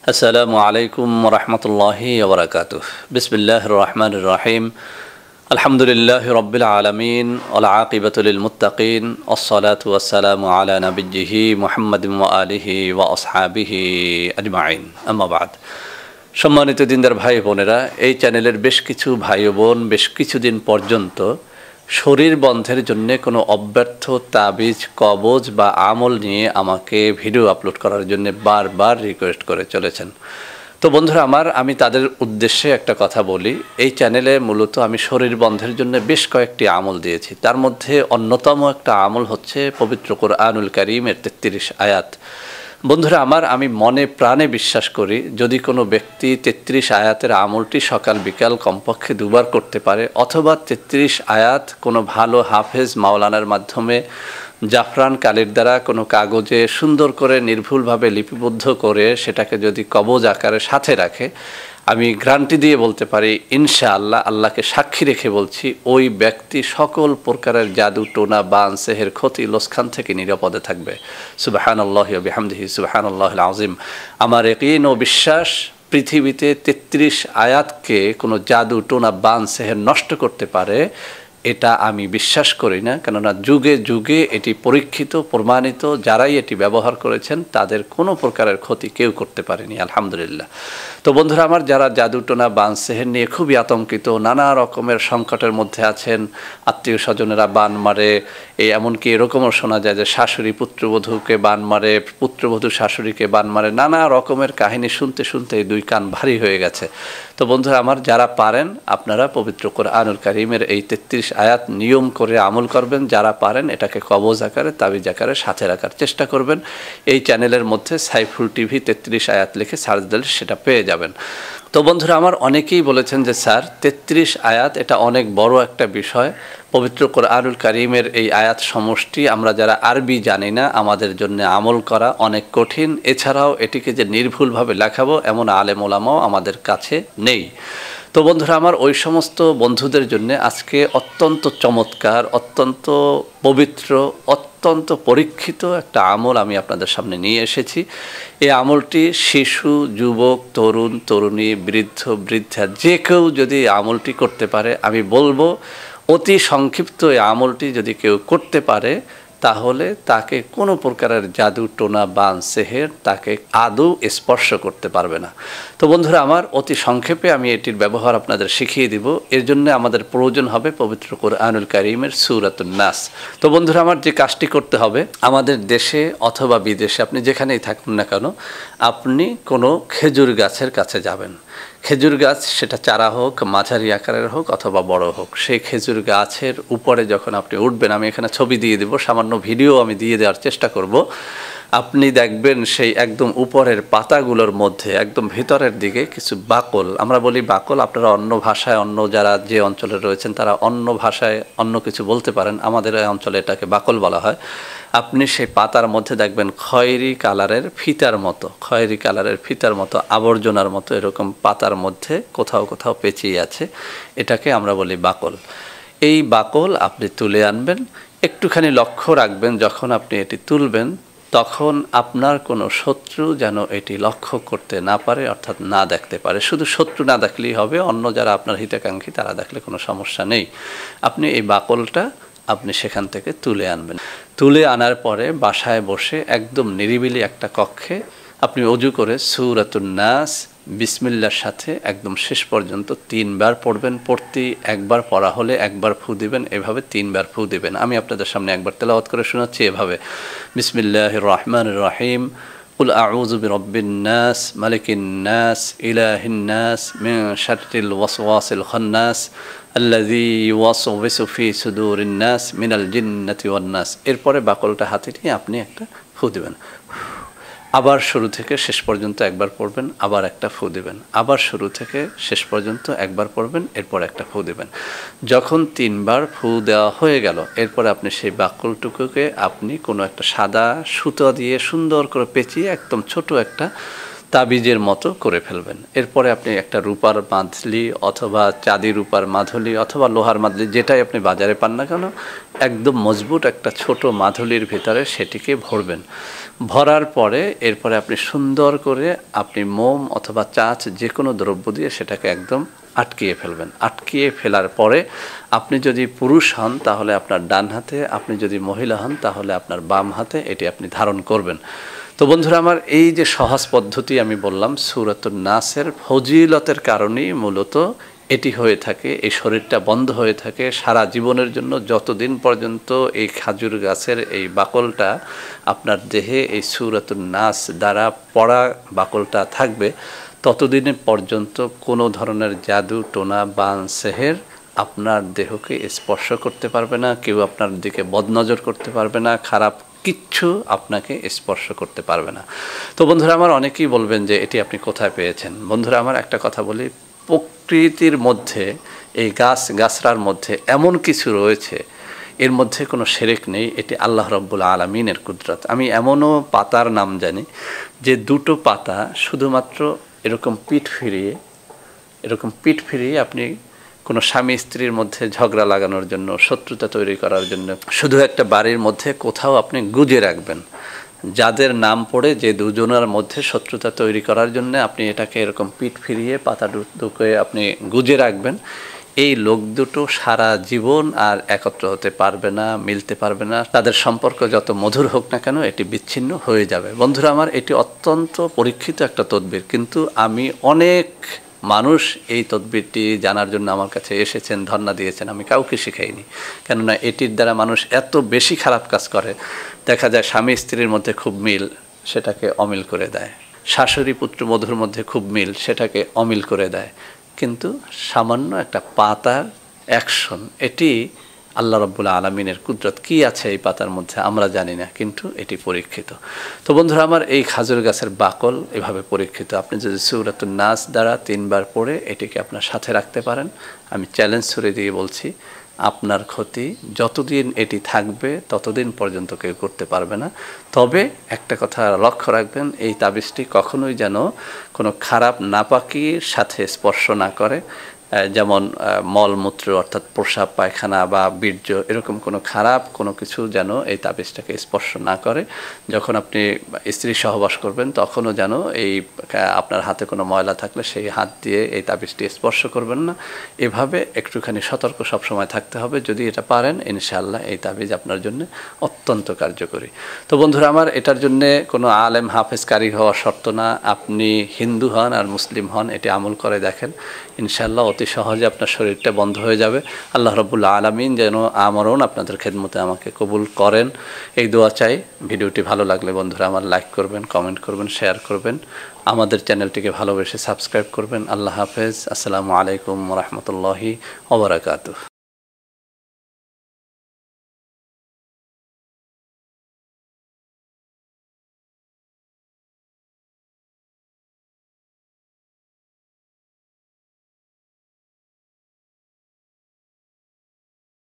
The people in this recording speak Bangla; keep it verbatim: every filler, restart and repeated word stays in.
আসসালামু আলাইকুম ওয়া রাহমাতুল্লাহি ওয়া বারাকাতুহু। বিসমিল্লাহির রহমানির রহিম। আলহামদুলিল্লাহি রাব্বিল আলামিন ওয়াল আকিবাতু লিল মুত্তাকিন ওয়াসসালাতু ওয়াসসালামু আলা নাবিয়্যিহি মুহাম্মাদিন ওয়া আলিহি ওয়া আসহাবিহি আজমাইন। আম্মা বাদ। সম্মানিত দিনদার ভাই বোনেরা, এই চ্যানেলের বেশ কিছু ভাই ও বোন বেশ কিছুদিন পর্যন্ত শরীর বন্ধের জন্য কোনো অব্যর্থ তাবিজ, কবজ বা আমল নিয়ে আমাকে ভিডিও আপলোড করার জন্য বারবার রিকোয়েস্ট করে চলেছেন। তো বন্ধুরা আমার, আমি তাদের উদ্দেশ্যে একটা কথা বলি। এই চ্যানেলে মূলত আমি শরীর বন্ধের জন্য বেশ কয়েকটি আমল দিয়েছি। তার মধ্যে অন্যতম একটা আমল হচ্ছে পবিত্র কোরআনুল কারীমের তেত্রিশ আয়াত। বন্ধুরা আমার, আমি মনে প্রাণে বিশ্বাস করি, যদি কোনো ব্যক্তি তেত্রিশ আয়াতের আমলটি সকাল বিকাল কমপক্ষে দুবার করতে পারে, অথবা তেত্রিশ আয়াত কোনো ভালো হাফেজ মাওলানার মাধ্যমে জাফরান কালির দ্বারা কোনো কাগজে সুন্দর করে নির্ভুলভাবে লিপিবদ্ধ করে সেটাকে যদি কবজ আকারে সাথে রাখে, আমি গ্যারান্টি দিয়ে বলতে পারি ইনশাআল্লাহ, আল্লাহকে সাক্ষী রেখে বলছি, ওই ব্যক্তি সকল প্রকারের জাদু, টোনা, বান, সেহের, ক্ষতি, লোসখান থেকে নিরাপদে থাকবে। সুবহানাল্লাহি ওয়া বিহামদিহি সুবহানাল্লাহিল আযীম। আমার ইয়াকিন ও বিশ্বাস, পৃথিবীতে তেত্রিশ আয়াতকে কোনো জাদু, টোনা, বান, সেহের নষ্ট করতে পারে এটা আমি বিশ্বাস করি না। কেননা যুগে যুগে এটি পরীক্ষিত, প্রমাণিত, যারাই এটি ব্যবহার করেছেন তাদের কোনো প্রকারের ক্ষতি কেউ করতে পারেনি, আলহামদুলিল্লাহ। তো বন্ধুরা আমার, যারা জাদুটোনা, বান, সেহের নিয়ে খুবই আতঙ্কিত, নানা রকমের সংকটের মধ্যে আছেন, আত্মীয় স্বজনেরা বান মারে, এই এমনকি এরকমও শোনা যায় যে শাশুড়ি পুত্রবধূকে বান মারে, পুত্রবধূ শাশুড়িকে বান মারে, নানা রকমের কাহিনী শুনতে শুনতে দুই কান ভারী হয়ে গেছে। তো বন্ধুরা আমার, যারা পারেন আপনারা পবিত্র কোরআনুল কারীমের এই তেত্রিশ আয়াত নিয়ম করে আমল করবেন। যারা পারেন এটাকে কবজ আকারে, তাবিজ আকারে সাথে রাখার চেষ্টা করবেন। এই চ্যানেলের মধ্যে সাইফুল টিভি তেত্রিশ আয়াত লিখে সার্চ দিলে সেটা পেয়ে যাবেন। তো বন্ধুরা আমার, অনেকেই বলেছেন যে স্যার তেত্রিশ আয়াত এটা অনেক বড় একটা বিষয়, পবিত্র কোরআনুল কারীমের এই আয়াত সমষ্টি আমরা যারা আরবি জানি না আমাদের জন্য আমল করা অনেক কঠিন। এছাড়াও এটিকে যে নির্ভুলভাবে লেখাবো এমন আলেম ওলামাও আমাদের কাছে নেই। তো বন্ধুরা আমার, ওই সমস্ত বন্ধুদের জন্য আজকে অত্যন্ত চমৎকার, অত্যন্ত পবিত্র, অত্যন্ত পরীক্ষিত একটা আমল আমি আপনাদের সামনে নিয়ে এসেছি। এই আমলটি শিশু, যুবক, তরুণ, তরুণী, বৃদ্ধ, বৃদ্ধা যে কেউ যদি এই আমলটি করতে পারে, আমি বলবো অতি সংক্ষিপ্ত এই আমলটি যদি কেউ করতে পারে তাহলে তাকে কোনো প্রকারের জাদু, টোনা, বান, সেহের তাকে আদৌ স্পর্শ করতে পারবে না। তো বন্ধুরা আমার, অতি সংক্ষেপে আমি এটির ব্যবহার আপনাদের শিখিয়ে দিব। এর জন্য আমাদের প্রয়োজন হবে পবিত্র কোরআনুল কারীমের সূরাতুন নাস। তো বন্ধুরা আমার, যে কাজটি করতে হবে, আমাদের দেশে অথবা বিদেশে আপনি যেখানেই থাকুন না কেন, আপনি কোনো খেজুর গাছের কাছে যাবেন। খেজুর গাছ সেটা চারা হোক, মাঝারি আকারের হোক অথবা বড় হোক, সেই খেজুর গাছের উপরে যখন আপনি উঠবেন, আমি এখানে ছবি দিয়ে দেব, সামান্য ভিডিও আমি দিয়ে দেওয়ার চেষ্টা করব। আপনি দেখবেন সেই একদম উপরের পাতাগুলোর মধ্যে একদম ভিতরের দিকে কিছু বাকল, আমরা বলি বাকল, আপনারা অন্য ভাষায়, অন্য যারা যে অঞ্চলে রয়েছেন তারা অন্য ভাষায় অন্য কিছু বলতে পারেন, আমাদের এই অঞ্চলে এটাকে বাকল বলা হয়। আপনি সেই পাতার মধ্যে দেখবেন খয়েরি কালারের ফিতার মতো, খয়েরি কালারের ফিতার মতো, আবর্জনার মতো এরকম পাতার মধ্যে কোথাও কোথাও পেঁচিয়ে আছে, এটাকে আমরা বলি বাকল। এই বাকল আপনি তুলে আনবেন। একটুখানি লক্ষ্য রাখবেন, যখন আপনি এটি তুলবেন তখন আপনার কোনো শত্রু যেন এটি লক্ষ্য করতে না পারে, অর্থাৎ না দেখতে পারে। শুধু শত্রু না দেখলেই হবে, অন্য যারা আপনার হিতাকাঙ্ক্ষী তারা দেখলে কোনো সমস্যা নেই। আপনি এই বাকলটা আপনি সেখান থেকে তুলে আনবেন। তুলে আনার পরে বাসায় বসে একদম নিরিবিলি একটা কক্ষে আপনি অজু করে সূরাতুন নাস বিসমিল্লার সাথে একদম শেষ পর্যন্ত তিনবার পড়বেন। পড়তে একবার পড়া হলে একবার ফু দিবেন, এভাবে তিনবার ফু দিবেন। আমি আপনাদের সামনে একবার তেলাওয়াত করে শোনাচ্ছি এভাবে। বিসমিল্লাহির রহমানির রহিম। কুল আউযু বিরাব্বিন নাস, মালিকিন নাস, ইলাহিন নাস, মিন শাররিল ওয়াসওয়াসিল খান্নাস, আল্লাযী ইউওয়াসওয়িসু ফি সুদুরিন নাস মিনাল জিন্নাতি ওয়ান নাস। এরপরে বাকলটা হাতে নিয়ে আপনি একটা ফু দিবেন। আবার শুরু থেকে শেষ পর্যন্ত একবার পড়বেন, আবার একটা ফু দিবেন, আবার শুরু থেকে শেষ পর্যন্ত একবার পড়বেন, এরপর একটা ফু দিবেন। যখন তিনবার ফু দেওয়া হয়ে গেল, এরপরে আপনি সেই বাকলটুকুকে আপনি কোনো একটা সাদা সুতো দিয়ে সুন্দর করে পেঁচিয়ে একদম ছোট একটা তাবিজের মতো করে ফেলবেন। এরপরে আপনি একটা রূপার মাদলি অথবা চাঁদি রূপার মাদলি অথবা লোহার মাদলি যেটাই আপনি বাজারে পান না কেন, একদম মজবুত একটা ছোট মাদলির ভিতরে সেটিকে ভরবেন। ভরার পরে এরপরে আপনি সুন্দর করে আপনি মোম অথবা চাঁচ যে কোনো দ্রব্য দিয়ে সেটাকে একদম আটকিয়ে ফেলবেন। আটকিয়ে ফেলার পরে আপনি যদি পুরুষ হন তাহলে আপনার ডান হাতে, আপনি যদি মহিলা হন তাহলে আপনার বাম হাতে এটি আপনি ধারণ করবেন। তো বন্ধুরা আমার, এই যে সহজ পদ্ধতি আমি বললাম সূরাতুন নাসের ফজিলতের কারণেই মূলত এটি হয়ে থাকে, এই শরীরটা বন্ধ হয়ে থাকে সারা জীবনের জন্য। যতদিন পর্যন্ত এই খাজুর গাছের এই বাকলটা আপনার দেহে এই সূরাতুন নাস দ্বারা পড়া বাকলটা থাকবে, ততদিন পর্যন্ত কোনো ধরনের জাদু টোনা বান সেহের আপনার দেহকে স্পর্শ করতে পারবে না, কেউ আপনার দিকে বদনজর করতে পারবে না, খারাপ কিচ্ছু আপনাকে স্পর্শ করতে পারবে না। তো বন্ধুরা আমার, অনেকেই বলবেন যে এটি আপনি কোথায় পেয়েছেন। বন্ধুরা আমার, একটা কথা বলি, প্রকৃতির মধ্যে এই গাছ গাছরার মধ্যে এমন কিছু রয়েছে, এর মধ্যে কোনো শিরক নেই, এটি আল্লাহ রাব্বুল আলামিনের কুদরত। আমি এমনও পাতার নাম জানি যে দুটো পাতা শুধুমাত্র এরকম পিঠ ফিরিয়ে এরকম পিঠ ফিরিয়ে আপনি কোনো স্বামী স্ত্রীর মধ্যে ঝগড়া লাগানোর জন্য, শত্রুতা তৈরি করার জন্য শুধু একটা বাড়ির মধ্যে কোথাও আপনি গুজে রাখবেন, যাদের নাম পড়ে যে দুজনের মধ্যে শত্রুতা তৈরি করার জন্য আপনি এটাকে এরকম পিঠ ফিরিয়ে পাতা দুটোকে আপনি গুজে রাখবেন, এই লোক দুটো সারা জীবন আর একত্র হতে পারবে না, মিলতে পারবে না। তাদের সম্পর্ক যত মধুর হোক না কেন এটি বিচ্ছিন্ন হয়ে যাবে। বন্ধুরা আমার, এটি অত্যন্ত পরীক্ষিত একটা তদবির, কিন্তু আমি অনেক মানুষ এই তদবিরটি জানার জন্য আমার কাছে এসেছেন, ধর্ণা দিয়েছেন, আমি কাউকে শিখাইনি। কেননা এটির দ্বারা মানুষ এত বেশি খারাপ কাজ করে। দেখা যায় স্বামী স্ত্রীর মধ্যে খুব মিল, সেটাকে অমিল করে দেয়। শাশুড়ি পুত্রবধূর মধ্যে খুব মিল, সেটাকে অমিল করে দেয়। কিন্তু সামান্য একটা পাতার অ্যাকশন, এটি আল্লাহ রাব্বুল আলামিনের কুদরত। কি আছে এই পাতার মধ্যে আমরা জানি না, কিন্তু এটি পরীক্ষিত। তো বন্ধুরা আমার, এই খাজুর গাছের বাকল এভাবে পরীক্ষিত। আপনি যদি সূরাতুন নাস দ্বারা তিনবার পড়ে এটিকে আপনার সাথে রাখতে পারেন, আমি চ্যালেঞ্জ ছুড়ে দিয়ে বলছি, আপনার ক্ষতি যতদিন এটি থাকবে ততদিন পর্যন্ত কেউ করতে পারবে না। তবে একটা কথা লক্ষ্য রাখবেন, এই তাবিজটি কখনোই যেন কোনো খারাপ নাপাকির সাথে স্পর্শ না করে। যেমন মলমূত্র অর্থাৎ প্রস্রাব পায়খানা বা বীর্য, এরকম কোনো খারাপ কোনো কিছু যেন এই তাবিজটাকে স্পর্শ না করে। যখন আপনি স্ত্রী সহবাস করবেন তখনও যেন এই আপনার হাতে কোনো ময়লা থাকলে সেই হাত দিয়ে এই তাবিজটি স্পর্শ করবেন না। এভাবে একটুখানি সতর্ক সবসময় থাকতে হবে। যদি এটা পারেন, ইনশাআল্লাহ এই তাবিজ আপনার জন্য অত্যন্ত কার্যকরী। তো বন্ধুরা আমার, এটার জন্যে কোনো আলেম হাফেজ কারি হওয়া শর্ত না। আপনি হিন্দু হন আর মুসলিম হন, এটি আমল করে দেখেন, ইনশাআল্লাহ অতি সহজে আপনার শরীরটা বন্ধ হয়ে যাবে। আল্লাহ রাব্বুল আলামিন যেন আমরণ আপনাদের খেদমতে আমাকে কবুল করেন, এই দোয়া চাই। ভিডিওটি ভালো লাগলে বন্ধুরা আমার লাইক করবেন, কমেন্ট করবেন, শেয়ার করবেন, আমাদের চ্যানেলটিকে ভালোবেসে সাবস্ক্রাইব করবেন। আল্লাহ হাফেজ। আসসালামু আলাইকুম ওয়া রাহমাতুল্লাহি ওয়া বারাকাতুহু।